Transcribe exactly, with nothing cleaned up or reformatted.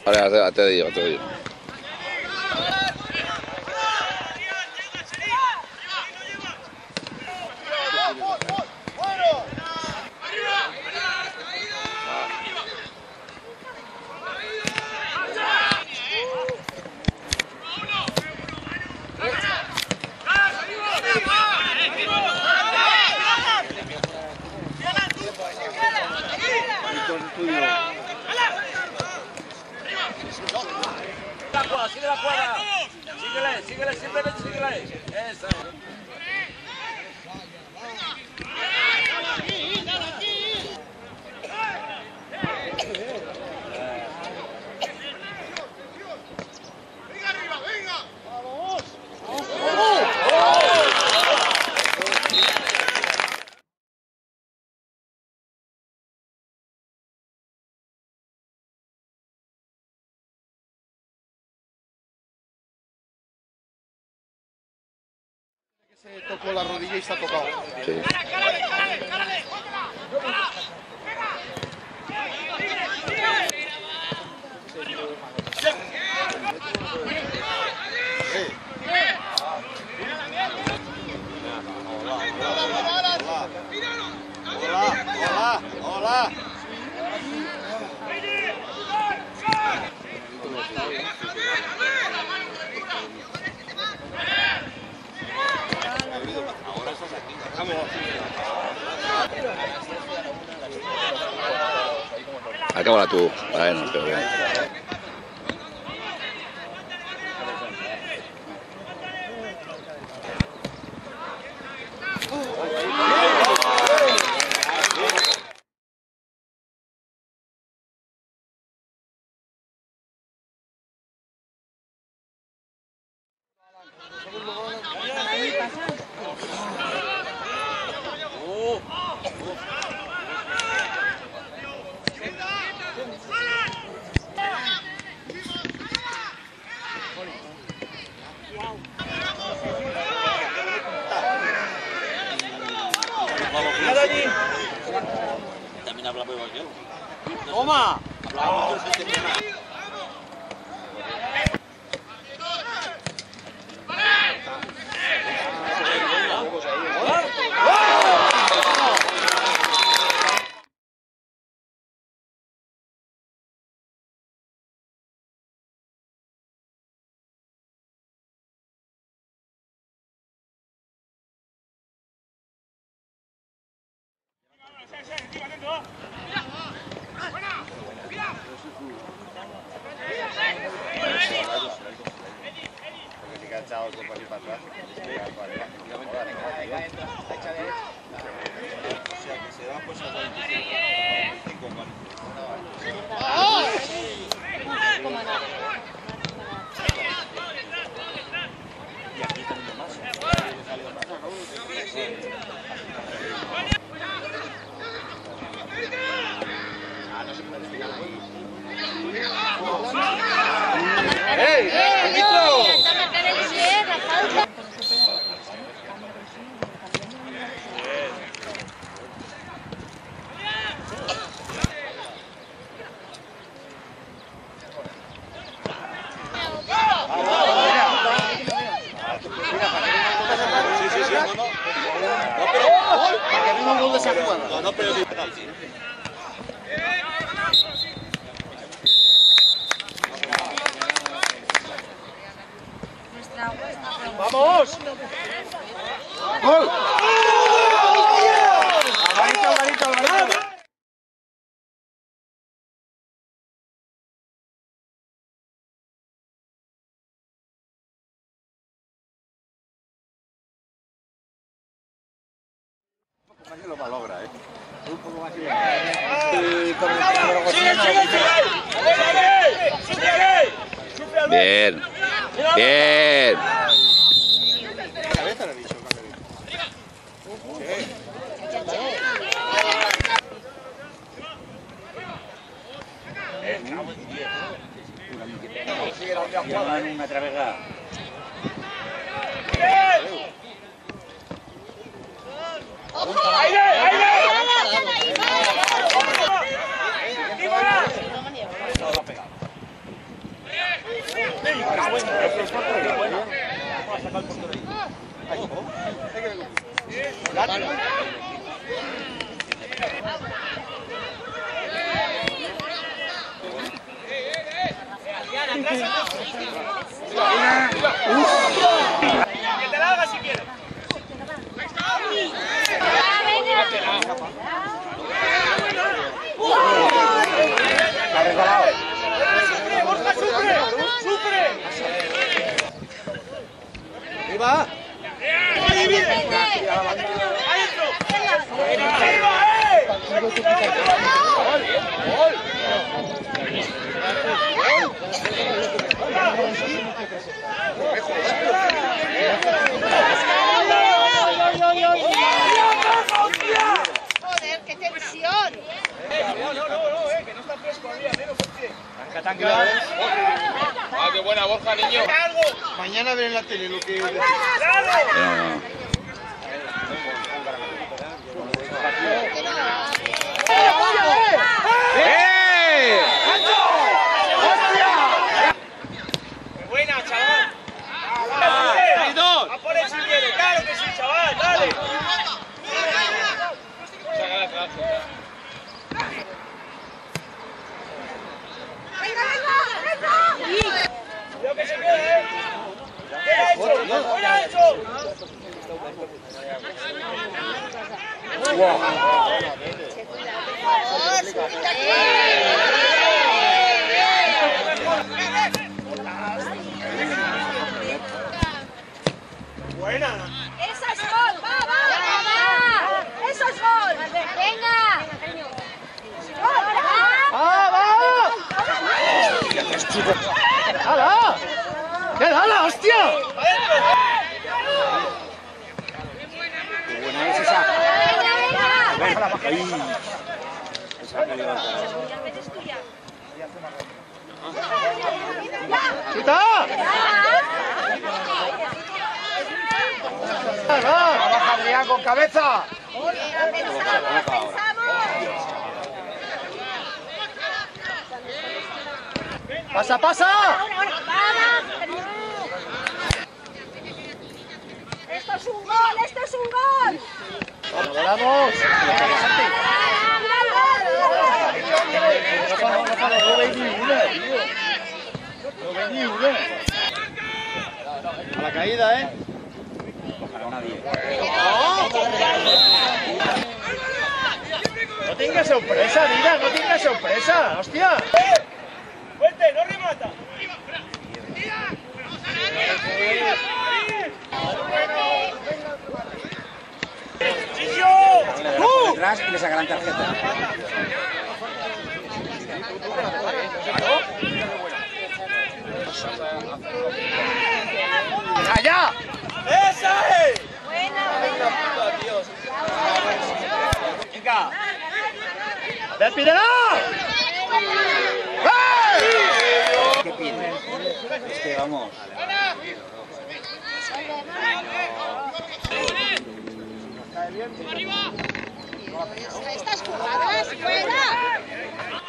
Ahora te digo, te digo. Sigue la cuadra, síguele, síguele, simplemente síguele. Eso. Se tocó la rodilla y se ha tocado. Sí. Hola, hola, hola. Acábala tú. Bueno, pero bien. También hablamos igual que él. ¡Toma! Hablamos mucho de ese tema. ¡Vamos! ¡Gol! ¡Alvarito, Alvarito, Alvarito! Un poco más que lo malogra, ¿eh? Un poco más que lo malogra. Bien. Bien. Cabeza le he dicho. Una travega. ¡Aire! ¡Aire! Que te la haga si quieres. ¡Sufre, Borja, sufre! ¡Sufre! ¡Arriba! ¡Ahí viene! ¡Ahí entró! ¡Arriba, eh! ¡Gol! ¡Gol! ¡Joder, qué tensión! No, no, no, no, eh, que no está fresco todavía, menos porque... ¡Ah, qué buena Borja, niño! Mañana veré en la tele lo que... ¡Claro! ¡Eh! ¡Qué buena, chaval! ¡A por él si quiere! ¡Claro que sí, chaval! ¡Dale! ¡Cuidado que se quede, eh! ¿Qué ha hecho? ¿Qué ha hecho? Buena. ¡Eso es gol! ¡Va, va! ¡Va! ¡Eso es gol! ¡Venga! ¡Ah, va! ¡Hala! ¡Qué dala, hostia! ¡Qué buena es esa! ¡Déjala baja ahí! ¡Chuta! ¡Baja Adrián con cabeza! ¡Pasa, pasa! ¡Esto es un gol! ¡Esto es un gol! ¡Vamos, vamos! No veis ni una, tío. No veis ni una. A la caída, ¿eh? Ojalá nadie. No tengas sorpresa, mira, no tengas sorpresa, hostia. ¡Fuerte, no remata! ¡Uh! Detrás y le sacarán tarjeta. ¡Allá! ¡Esa es! ¡Venga! ¡Despídelo! ¿Qué pide? Es que vamos. Estas jugadas fuera.